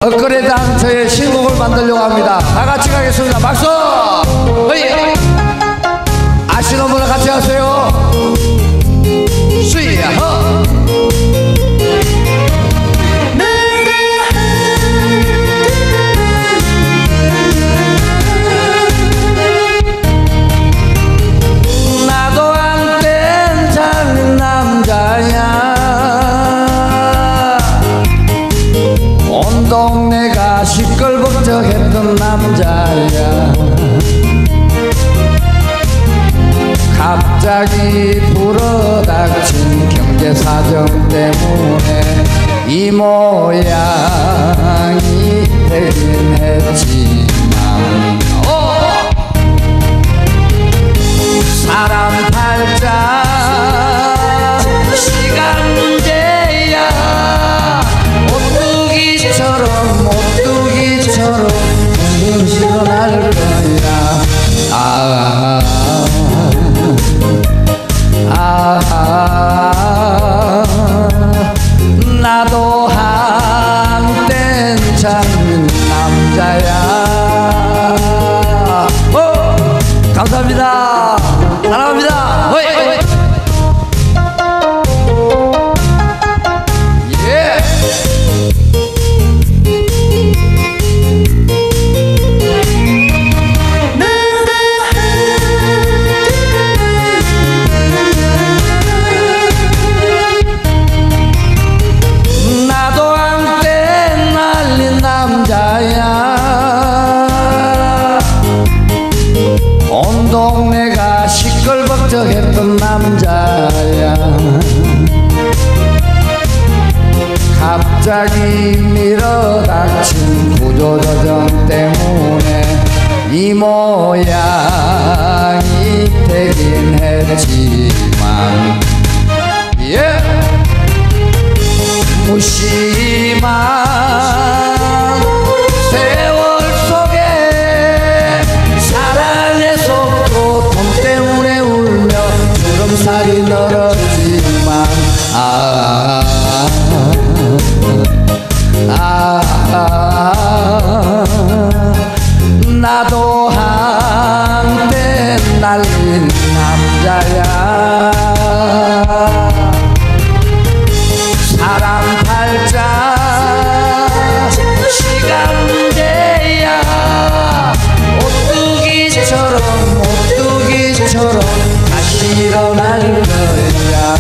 엇거래당 저의 신곡을 만들려고 합니다. 다 같이 가겠습니다. 박수! 허이! 아시는 분은 같이 하세요. 수이야 허! 나도 한땐 잘난 남자야. 온 동네가 시끌벅적했던 남자야. 갑자기 불어닥친 경제사정 때문에 이 모양이 되긴 했지만 사람 팔자 시간 문제야. 오뚜기처럼 일어날 거야. 나도 한땐 참 남자야. 감사합니다. 사랑합니다. 호이, 호이. 예. 나도 한때 날린 남자야. 온 동네가 시끌벅적했던 남자야. 갑자기 밀어닥친 구조조정 때문에 이 모양이 되긴 했지만 예. 무심한 세월 속에 사랑의 속도 돈 때문에 울며 주름살이 늘었지만 나도 한때 날린 남자야. 사람 팔자 시간 문제야. 오뚜기처럼 다시 일어날 거야.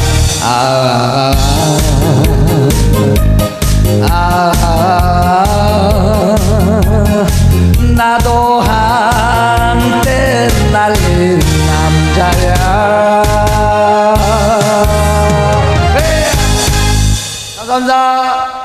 나도 한때 날린 남자야. 감사합니다.